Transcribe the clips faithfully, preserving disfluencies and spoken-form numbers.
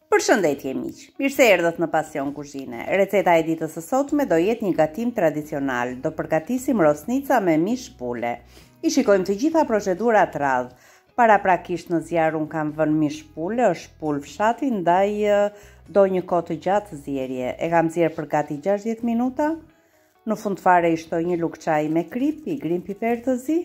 Përshëndetje miq, mirë se erdhët në Pasion Kuzhine. Receta e ditës së sotme do jetë një gatim tradicional. Do përgatisim rosnica me mish pule. I shikojmë të gjitha procedurat radh. Para prakisht në zjarr un kam vënë mish pule, është pul fshati, ndaj do një kohë të gjatë zjerje. E kam zjerë për gati gjashtëdhjetë minuta. Në fund fare i shtoj një lugë çaji me krip, i grim piper të zi.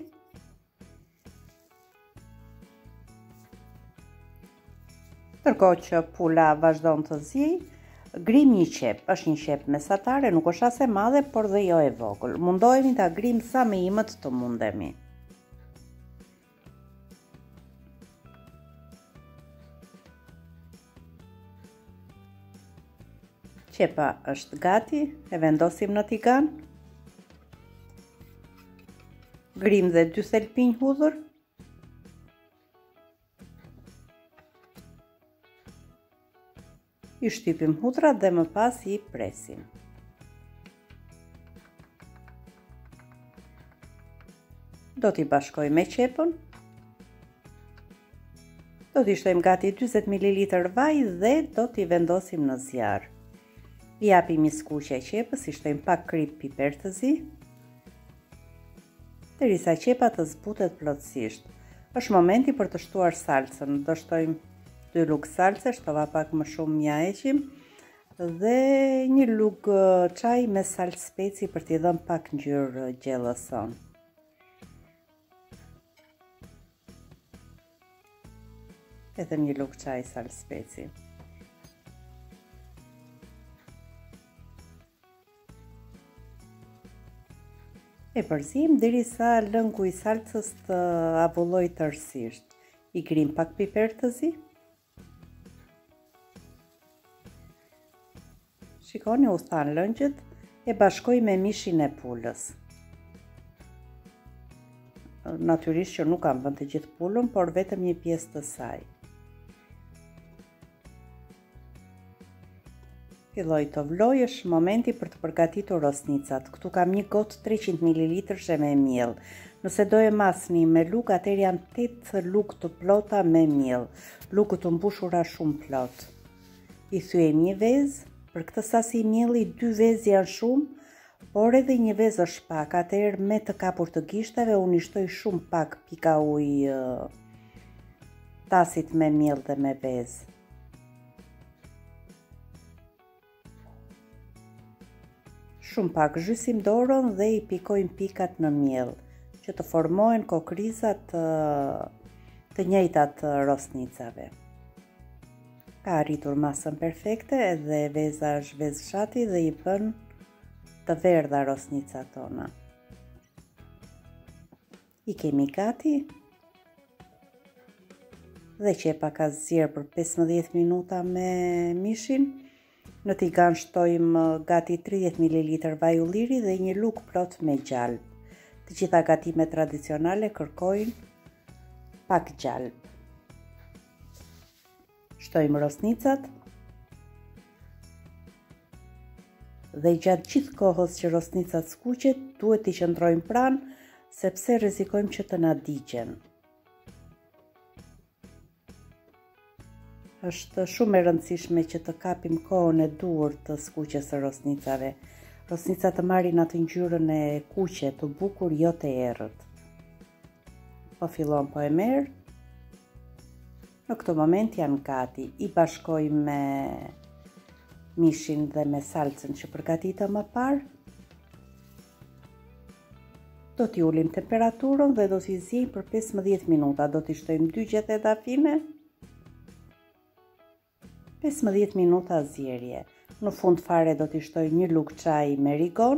Tërkohë që pula vazhdon të ziej, grim një qep, është një qep mesatare, nuk është as e madhe, por dhe jo e vogël. Mundohemi ta grim sa më imët të mundemi. Qepa është gati, e vendosim në tigan. Grim dhe dy thelpinj hudhër. I shtypim hudrat dhe më pas i presim. Do t'i bashkoj me qepën. Do t'i shtojmë gati dyzet mililitër vaj dhe do t'i vendosim në zjarr. I japim një skuqe qepës, i shtojmë pak krip piper të zi, derisa qepa të zbutet plotësisht. Është momenti për të shtuar salcën. Do shtojmë dy lugë salce, shtova pak më shumë mja heqim, dhe një lugë çaj me salcë speci për t'i dhënë pak ngjyrë gjellëson. Edhe një lugë çaj salcë speci. E përzim derisa lëngu i salcës të avullojë tërësisht. I grim pak piper të zi. Shikoni, u than lëngjët, e bashkoj me mishin e pulës. Natyrisht që nuk kam vënë të gjithë pulën, por vetëm një pjesë të saj. Filloj të vloj, është momenti për të përgatitur rosnicat. Këtu kam një gotë treqind mililitër me miell. Nëse do e masni me lugë, atëherë janë tetë lugë të plota me miell. Lugët të mbushura shumë plot. I thyem një vezë. Për këtë sasi mielli, dy vezë janë shumë, por edhe një vezë është pak. Atëherë me të kapur të gishtave, unë i shtoj shumë pak pika ujë tasit me miell dhe me vezë. Shumë pak zhysim dorën dhe i pikojmë pikat në miell, që të formohen kokrizat të, të njëjtat të rosnicave. Ka arritur masën perfekte, edhe veza është vezë fshati dhe i bën të verdha rosnicat tona. I kemi gati dhe qepa ka zgjerë për pesëmbëdhjetë minuta me mishin. Në tigan shtojmë gati tridhjetë mililitër vaj ulliri dhe një lugë plot me gjalp. Të gjitha gatimet tradicionale kërkojnë pak gjalp. Shtojmë rosnicat dhe gjatë gjithë kohës që rosnicat skuqet, duhet t'i qëndrojmë pranë, sepse rrezikojmë që të na digjen. Është shumë e rëndësishme që të kapim kohën e duhur të skuqjes së rosnicave. Rosnicat të marrin atë ngjyrën e kuqe, të bukur, jo të errët. Po fillon po e merr. Në këtë moment janë gati. I bashkoj me mishin dhe me salcën që përgatitëm më parë. Do t'i ulim temperaturën dhe do t'i ziejmë për pesëmbëdhjetë minuta. Do t'i shtojmë dy gjethe fine. pesëmbëdhjetë minuta zjerje. Në fund fare do t'i shtoj një lugë çaji me rigon.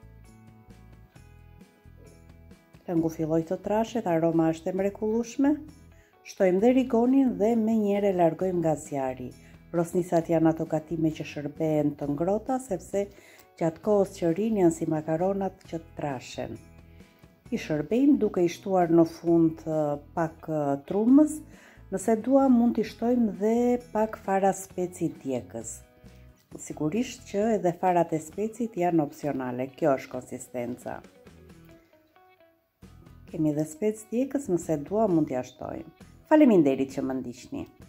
Lëngu filloi të trashet, aroma është e mrekullueshme. Shtojmë dhe rigonin dhe menjëherë e largojmë nga zjarri. Rosnicat janë ato gatime që shërbehen të ngrohta, sepse gjatë kohës që rrinë janë si makaronat që trashen. I shërbejmë duke i shtuar në fund pak trumës. Nëse dua, mund t'i shtojmë dhe pak fara speci djegës. Sigurisht që edhe farat e specit janë opsionale, kjo është konsistenca. Kemi dhe spec djegës, nëse dua mund t'ja shtojmë. Faleminderit që më ndiqni.